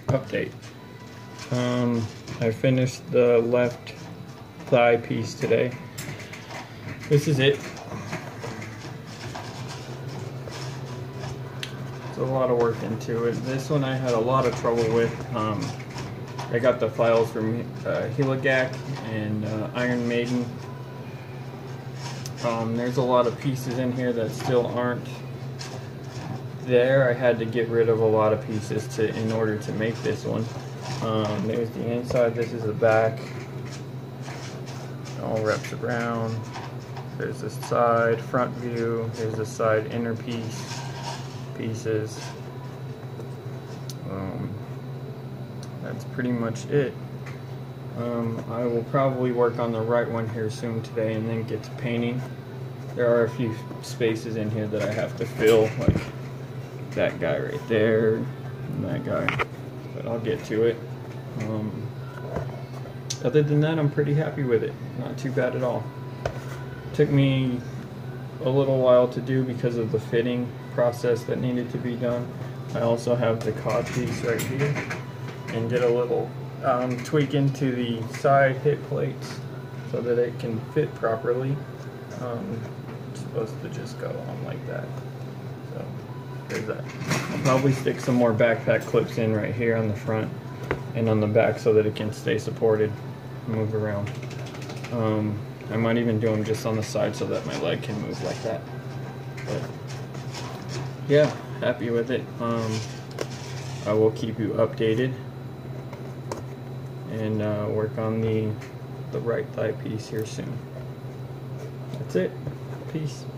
update. I finished the left thigh piece today. This is it. It's a lot of work into it. This one I had a lot of trouble with. I got the files from Heligak and Iron Maiden. There's a lot of pieces in here that still aren't there. I had to get rid of a lot of pieces in order to make this one. There's the inside, this is the back. It all wraps around. There's the side, front view. Here's the side inner pieces. That's pretty much it. I will probably work on the right one here soon today and then get to painting. There are a few spaces in here that I have to fill, like that guy right there and that guy, but I'll get to it. Other than that, I'm pretty happy with it. Not too bad at all. Took me a little while to do because of the fitting process that needed to be done. I also have the cod piece right here and did a little tweak into the side hip plates so that it can fit properly. It's supposed to just go on like that. So there's that. I'll probably stick some more backpack clips in right here on the front and on the back so that it can stay supported and move around. I might even do them just on the side so that my leg can move like that. But yeah, happy with it. I will keep you updated and work on the right thigh piece here soon. That's it. Peace.